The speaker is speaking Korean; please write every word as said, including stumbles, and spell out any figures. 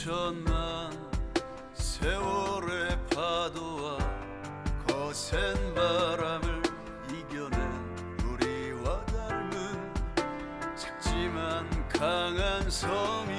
수천만 세월의 파도와 거센 바람을 이겨낸 우리와 닮은 작지만 강한 성